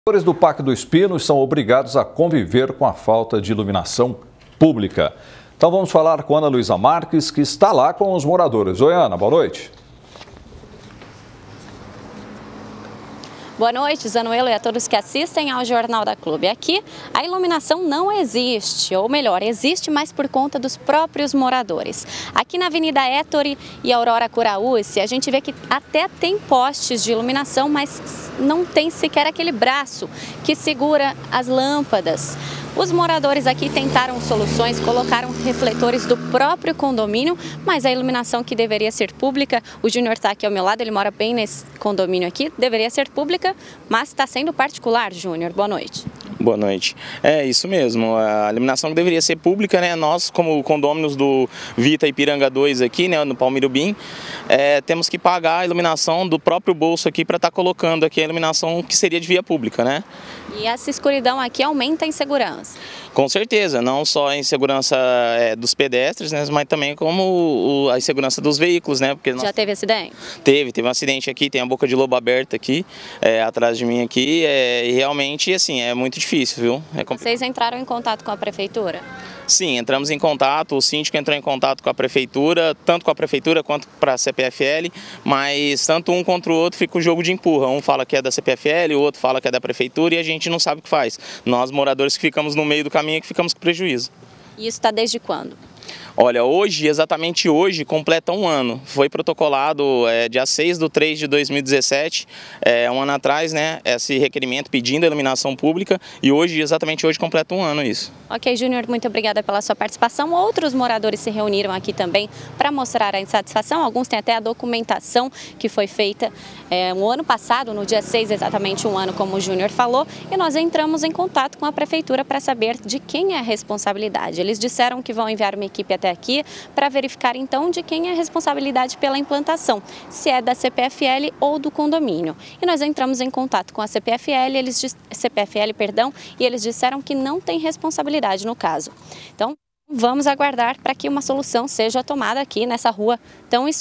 Os moradores do Parque do Espino são obrigados a conviver com a falta de iluminação pública. Então vamos falar com Ana Luísa Marques, que está lá com os moradores. Oi, Ana, boa noite. Boa noite, Zanuelo, e a todos que assistem ao Jornal da Clube. Aqui, a iluminação não existe, ou melhor, existe, mas por conta dos próprios moradores. Aqui na Avenida Ettore e Aurora Curaúce, a gente vê que até tem postes de iluminação, mas não tem sequer aquele braço que segura as lâmpadas. Os moradores aqui tentaram soluções, colocaram refletores do próprio condomínio, mas a iluminação que deveria ser pública, o Júnior está aqui ao meu lado, ele mora bem nesse condomínio aqui, deveria ser pública, mas está sendo particular, Júnior. Boa noite. Boa noite. É isso mesmo, a iluminação que deveria ser pública, né? Nós, como condôminos do Vita Ipiranga 2 aqui, né, no Palmirubim, temos que pagar a iluminação do próprio bolso aqui para estar colocando aqui a iluminação que seria de via pública, né? E essa escuridão aqui aumenta a insegurança? Com certeza, não só a insegurança dos pedestres, né, mas também como a insegurança dos veículos, né? Porque já teve acidente? Teve um acidente aqui, tem a boca de lobo aberta aqui, atrás de mim aqui, e realmente, assim, é muito difícil, viu? Vocês entraram em contato com a prefeitura? Sim, entramos em contato, o síndico entrou em contato com a prefeitura, tanto com a prefeitura quanto para a CPFL, mas tanto um contra o outro fica um jogo de empurra. Um fala que é da CPFL, o outro fala que é da prefeitura e a gente não sabe o que faz. Nós, moradores, que ficamos no meio do caminho, que ficamos com prejuízo. E isso está desde quando? Olha, hoje, exatamente hoje, completa um ano. Foi protocolado dia 6/3/2017, um ano atrás, né, esse requerimento pedindo a iluminação pública e hoje, exatamente hoje, completa um ano isso. Ok, Júnior, muito obrigada pela sua participação. Outros moradores se reuniram aqui também para mostrar a insatisfação. Alguns têm até a documentação que foi feita no ano passado, no dia 6, exatamente um ano, como o Júnior falou, e nós entramos em contato com a prefeitura para saber de quem é a responsabilidade. Eles disseram que vão enviar uma equipe até aqui para verificar então de quem é a responsabilidade pela implantação, se é da CPFL ou do condomínio. E nós entramos em contato com a CPFL, e eles disseram que não tem responsabilidade no caso. Então, vamos aguardar para que uma solução seja tomada aqui nessa rua tão